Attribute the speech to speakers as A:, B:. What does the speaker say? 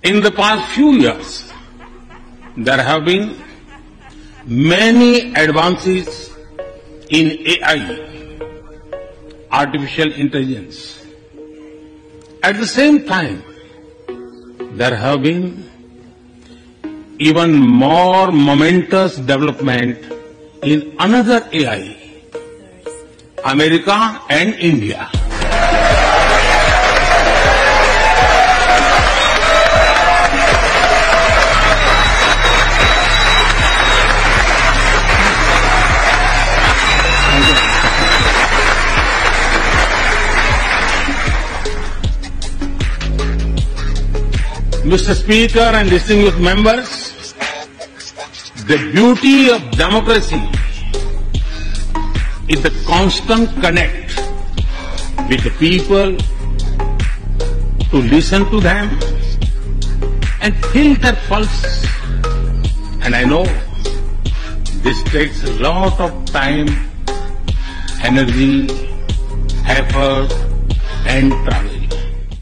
A: In the past few years, there have been many advances in AI, artificial intelligence. At the same time, there have been even more momentous development in another AI, America and India. Mr. Speaker and distinguished members, the beauty of democracy is the constant connect with the people, to listen to them and feel their pulse. And I know this takes a lot of time, energy, effort and travel.